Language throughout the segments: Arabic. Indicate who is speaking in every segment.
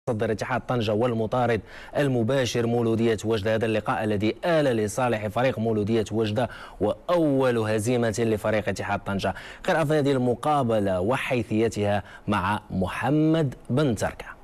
Speaker 1: صدر اتحاد طنجة والمطارد المباشر مولودية وجدة. هذا اللقاء الذي آل لصالح فريق مولودية وجدة وأول هزيمة لفريق اتحاد طنجة. قرأ في هذه المقابلة وحيثيتها مع محمد بن تركة.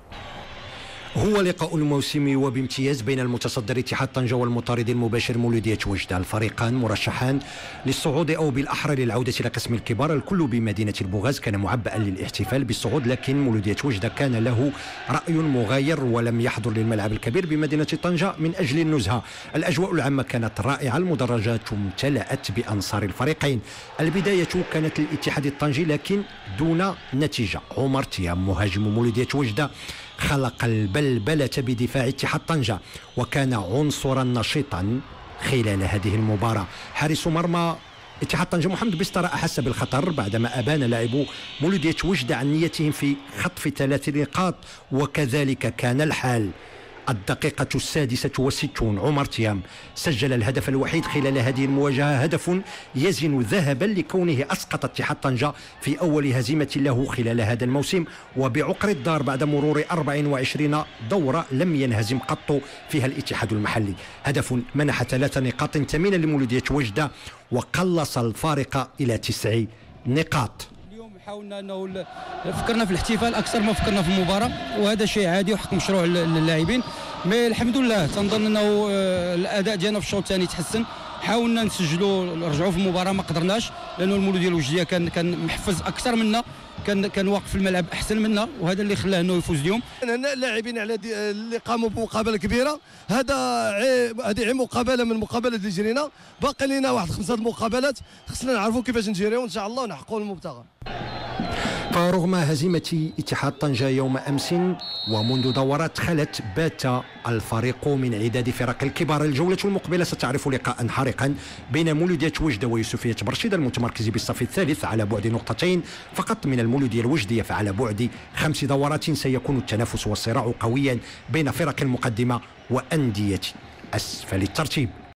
Speaker 2: هو لقاء الموسم وبامتياز بين المتصدر اتحاد طنجة والمطارد المباشر مولودية وجدة. الفريقان مرشحان للصعود أو بالأحرى للعودة إلى قسم الكبار. الكل بمدينة البوغاز كان معبئا للاحتفال بالصعود، لكن مولودية وجدة كان له رأي مغاير ولم يحضر للملعب الكبير بمدينة طنجة من أجل النزهة. الأجواء العامة كانت رائعة، المدرجات امتلأت بأنصار الفريقين. البداية كانت للاتحاد الطنجي لكن دون نتيجة. عمر تيام مهاجم مولودية وجدة خلق البلبلة بدفاع اتحاد طنجة وكان عنصرا نشيطا خلال هذه المباراة. حارس مرمى اتحاد طنجة محمد بسطرة أحس بالخطر بعدما أبان لاعبو مولودية وجدة عن نيتهم في خطف 3 نقاط، وكذلك كان الحال. الدقيقة 66 عمر تيام سجل الهدف الوحيد خلال هذه المواجهة، هدف يزن ذهبا لكونه أسقط اتحاد طنجة في أول هزيمة له خلال هذا الموسم، وبعقر الدار بعد مرور 24 دورة لم ينهزم قط فيها الاتحاد المحلي. هدف منح 3 نقاط ثمينة لمولودية وجدة وقلص الفارق إلى 9 نقاط.
Speaker 3: حاولنا انه فكرنا في الاحتفال اكثر ما فكرنا في المباراه، وهذا شيء عادي وحق مشروع للاعبين. مي الحمد لله تنظن انه الاداء ديالنا في الشوط الثاني تحسن. حاولنا نسجلوا نرجعوا في المباراه ما قدرناش، لانه المولوديه الوجديه كان محفز اكثر منا، كان واقف في الملعب احسن منا، وهذا اللي خلاه انه يفوز اليوم.
Speaker 4: اللاعبين على اللي قاموا بمقابله كبيره، هذه مقابله من المقابلات اللي جرينا، باقي لنا واحد 5 مقابلات خصنا نعرفوا كيفاش نجريو ان شاء الله ونحققوا المبتغى.
Speaker 2: فرغم هزيمة اتحاد طنجة يوم أمس ومنذ دورات خلت، بات الفريق من عداد فرق الكبار. الجولة المقبلة ستعرف لقاء حارقا بين مولودية وجدة ويوسفية برشيد المتمركز بالصف الثالث على بعد 2 نقطتين فقط من المولودية الوجدية، فعلى بعد 5 دورات سيكون التنافس والصراع قويا بين فرق المقدمة وأندية أسفل الترتيب.